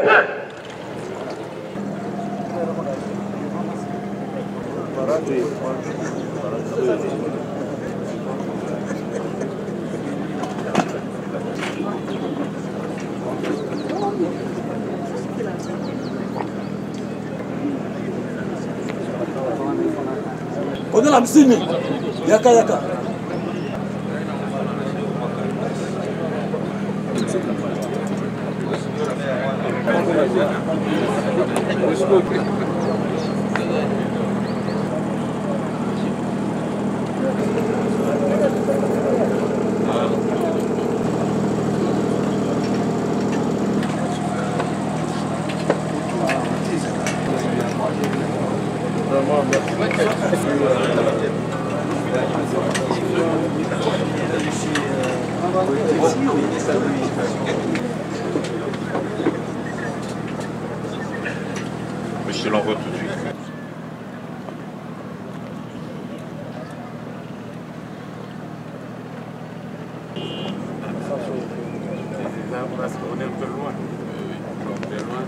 On est la msini. Yaka yaka. Je te l'envoie tout de suite. Parce qu'on est un peu loin. On est loin.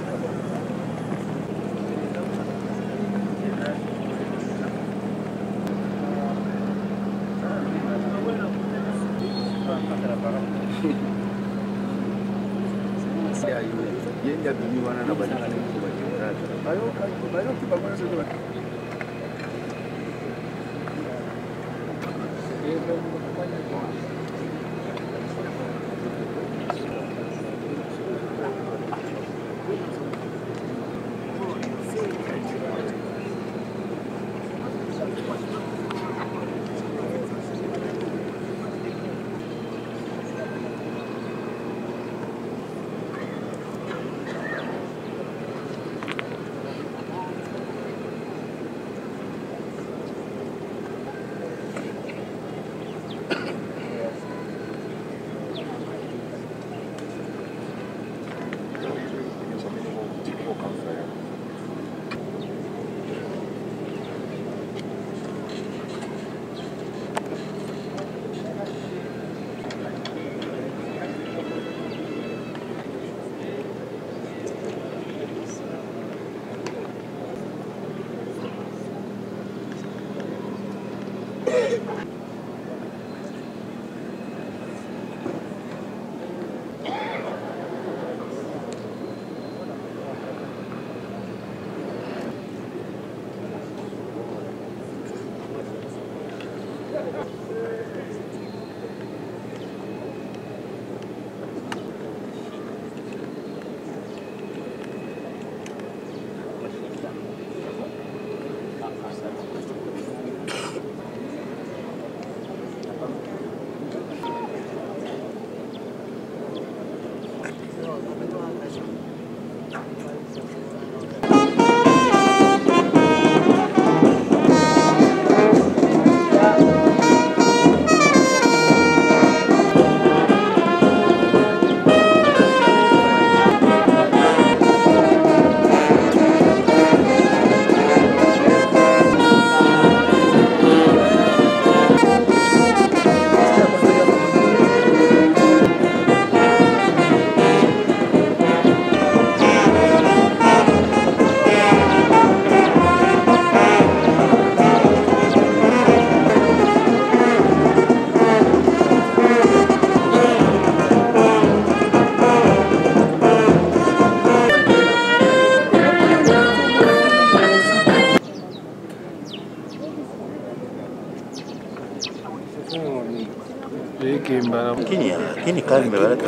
Kini kalme baraka.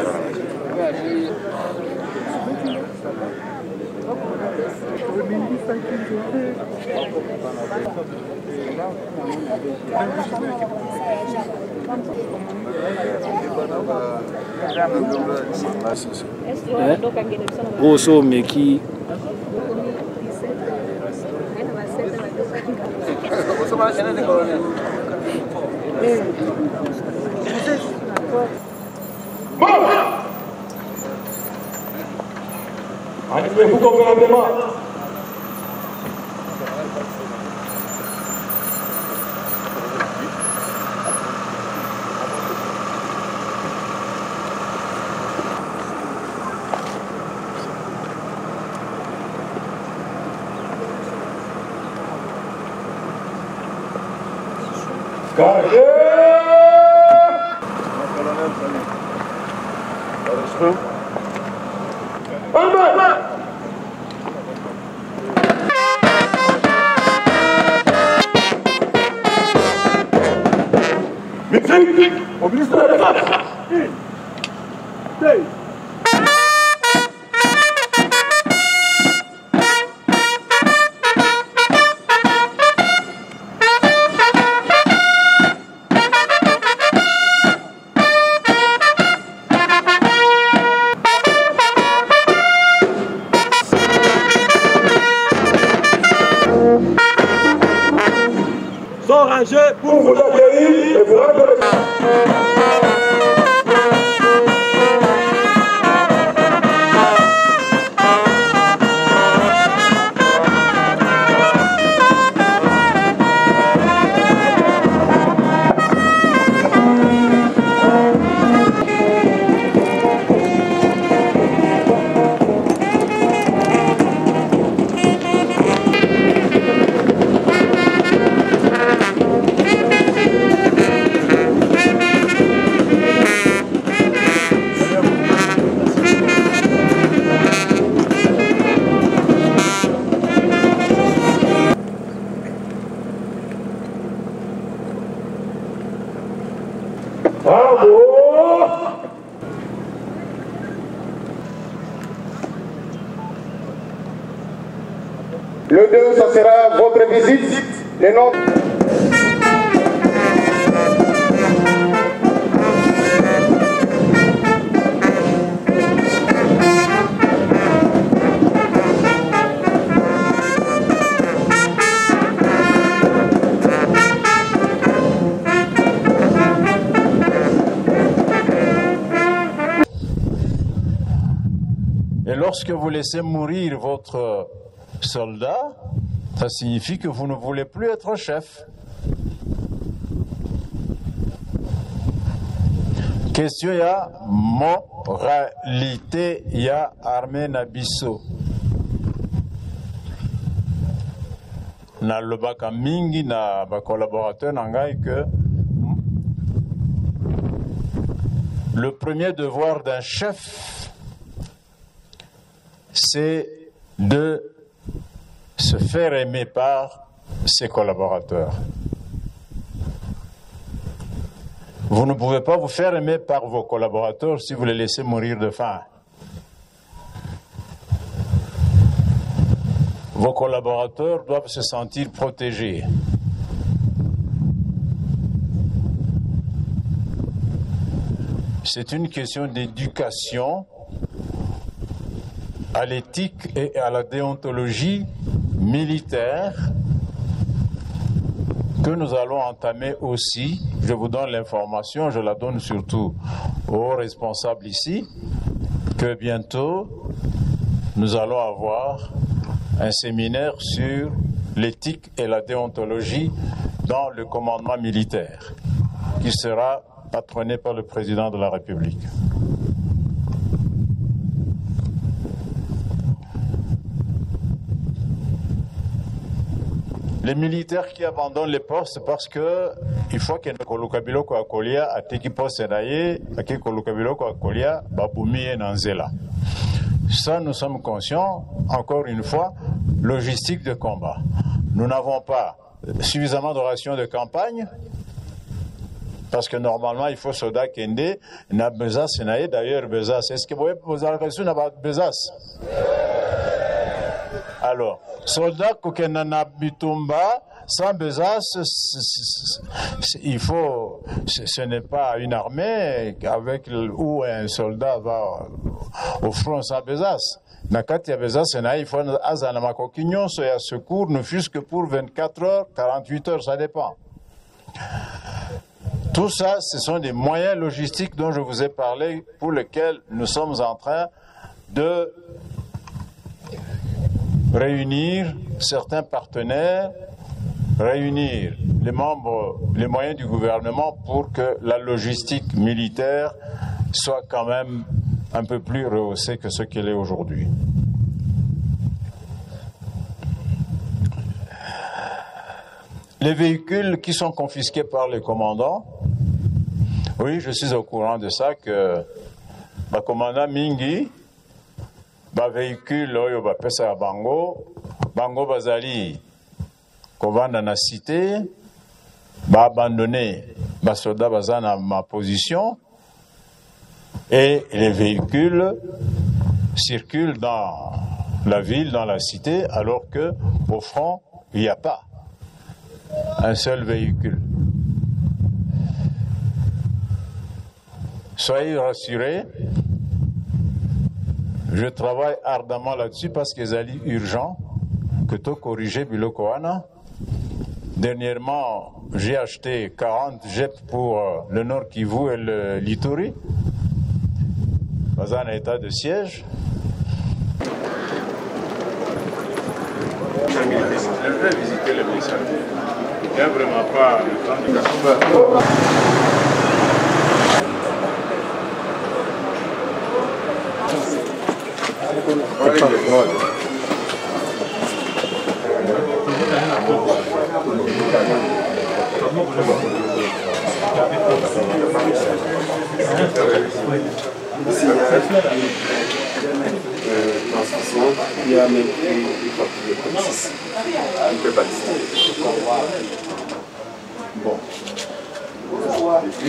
Grosso meki. Allez, vous comprenez pas. Caché. Au ministre de la Défense. Sont rangés Pour vous accueillir et vous rendre bravo. Le 2, ça sera votre visite. Les noms. Et lorsque vous laissez mourir votre soldat, ça signifie que vous ne voulez plus être chef. Question ya moralité ya armée na biso. Na lobaka mingi na ba collaborateur na ngai que le premier devoir d'un chef, c'est de se faire aimer par ses collaborateurs. Vous ne pouvez pas vous faire aimer par vos collaborateurs si vous les laissez mourir de faim. Vos collaborateurs doivent se sentir protégés. C'est une question d'éducation à l'éthique et à la déontologie militaire que nous allons entamer aussi. Je vous donne l'information, je la donne surtout aux responsables ici, que bientôt nous allons avoir un séminaire sur l'éthique et la déontologie dans le commandement militaire, qui sera patronné par le président de la République. Les militaires qui abandonnent les postes parce que il faut que kolukabilo ko akolia ateki poste naye ake kolukabilo ko akolia babumi nanzela. Ça, nous sommes conscients, encore une fois, logistique de combat. Nous n'avons pas suffisamment de rations de campagne, parce que normalement, il faut soldat kende, na bezas naye, d'ailleurs bezas. Est-ce que vous avez reçu na bezas? Alors, soldat kokena na bitumba, sans bezas, il faut, ce n'est pas une armée avec où un soldat va au front sans bezas. Nakati ya bezas, il faut azana makokinyon, so ya secours, ne fût-ce que pour 24 heures, 48 heures, ça dépend. Tout ça, ce sont des moyens logistiques dont je vous ai parlé, pour lesquels nous sommes en train de réunir certains partenaires, réunir les membres, les moyens du gouvernement pour que la logistique militaire soit quand même un peu plus rehaussée que ce qu'elle est aujourd'hui. Les véhicules qui sont confisqués par les commandants, oui, je suis au courant de ça, que le commandant Mingi, le véhicule, il va passer à Bango, Bango Bazali, qu'on va dans la cité, va abandonner les soldats dans ma position, et les véhicules circulent dans la ville, dans la cité, alors qu'au front, il n'y a pas un seul véhicule. Soyez rassurés, je travaille ardemment là-dessus parce que c'est urgent que tout corriger Bilokoana. Dernièrement, j'ai acheté 40 jets pour le Nord Kivu et le Lituri, dans un état de siège. Je vais visiter le message. Il n'y a vraiment pas le temps de... Il y a même des papiers comme ça. On peut balister. Bon. Et puis,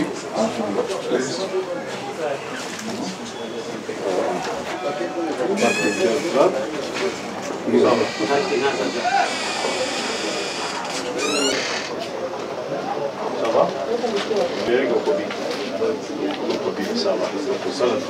Ça va? Ça va. C'est ça le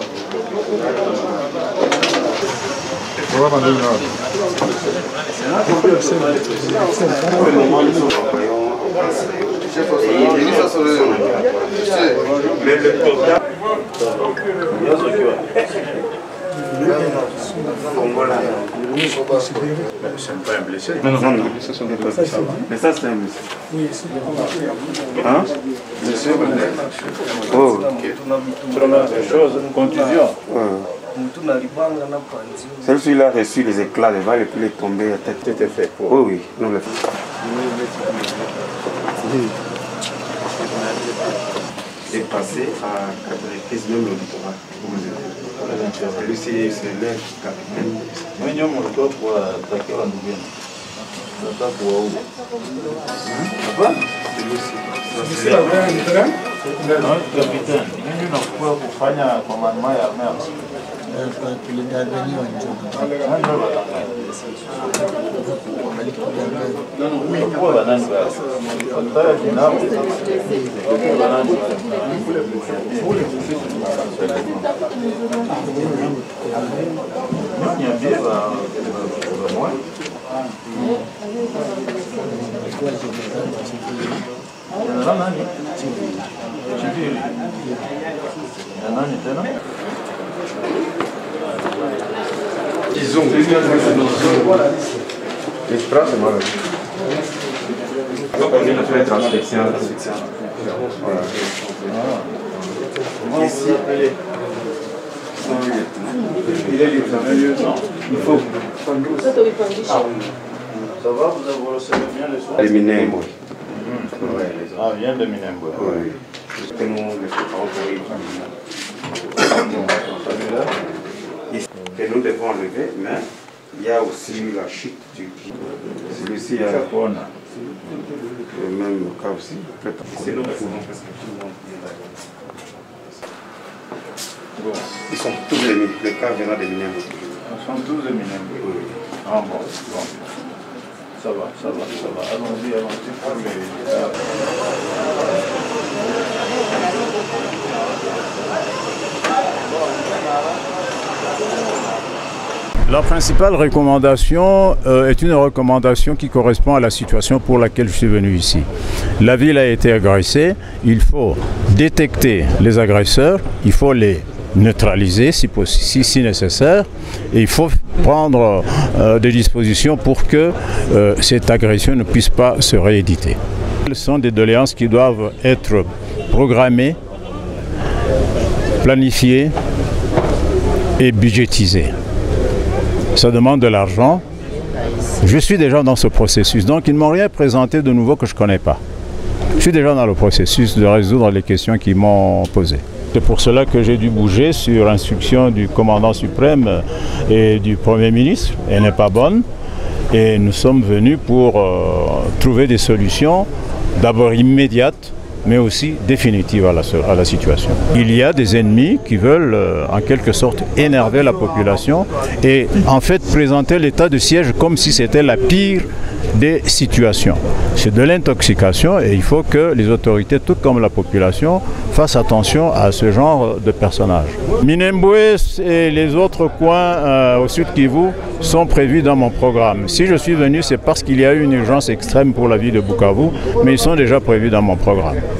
C'est pas un blessé. non, ce sont des blessés. Mais ça, c'est un blessé. Oui, c'est hein? Blessé, oh. des choses, une contusion. Celui-ci, il a reçu les éclats de balles et puis il est tombé à tête. C'était fait pour. Oh oui, nous le faisons. Et passer à 95 même le littoral. Celui-ci, c'est l'air capitaine. Moi, je me pour attaquer la nouvelle. Attaque pour où? C'est la vraie différence? Non, capitaine. Mimi nakuwa kufanya commandement ya armée. Ils ont l'espace, c'est malheureux. Donc on vient de faire transfection. Voilà. Ici, il est libre. Il faut. Ça va, vous avez reçu bien les soins? Les Minembwe. Ah, vient de Minembwe. Oui. Que nous les préparons pour y que nous devons enlever, mais il y a aussi la chute du pied. Celui-ci a le même cas aussi. C'est nous pouvons parce que tout le monde est là. Ils sont tous les cas venant des Minembwe. Ils sont tous des Minembwe. Oui. Ah bon. Ça va. Allons-y pour les... La principale recommandation est une recommandation qui correspond à la situation pour laquelle je suis venu ici. La ville a été agressée, il faut détecter les agresseurs, il faut les neutraliser si nécessaire, et il faut prendre des dispositions pour que cette agression ne puisse pas se rééditer. Ce sont des doléances qui doivent être programmées, planifiées et budgétisées. Ça demande de l'argent Je suis déjà dans ce processus, donc ils ne m'ont rien présenté de nouveau que je ne connais pas. Je suis déjà dans le processus de résoudre les questions qu'ils m'ont posées. C'est pour cela que j'ai dû bouger sur instruction du commandant suprême et du Premier ministre. Elle n'est pas bonne et nous sommes venus pour trouver des solutions, d'abord immédiates, mais aussi définitives à la situation. Il y a des ennemis qui veulent en quelque sorte énerver la population et en fait présenter l'état de siège comme si c'était la pire des situations. C'est de l'intoxication et il faut que les autorités, tout comme la population, fassent attention à ce genre de personnages. Minembwe et les autres coins au sud Kivu sont prévus dans mon programme. Si je suis venu, c'est parce qu'il y a eu une urgence extrême pour la ville de Bukavu, mais ils sont déjà prévus dans mon programme.